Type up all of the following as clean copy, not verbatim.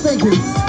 Thank you.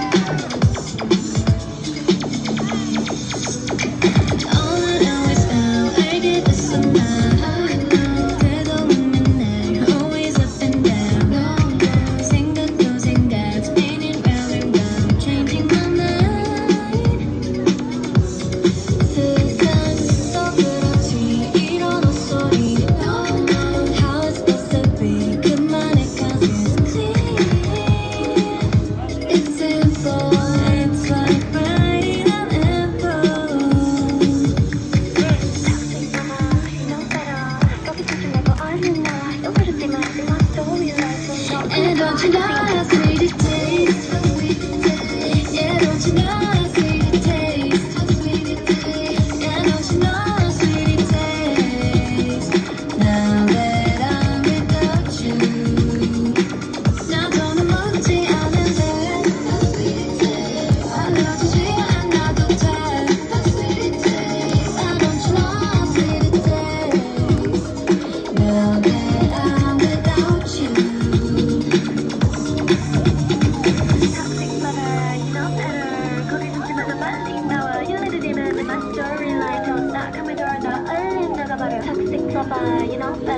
And don't you know how sweet it tastes? Yeah, don't you know how sweet it tastes? Yeah, don't you know how sweet it tastes? Now that I'm without you. 나 더는 먹지 않을래. 알려주지 않아도 돼. Why don't you know how sweet it tastes? Now that I'm without you. Toxic lover, you know better.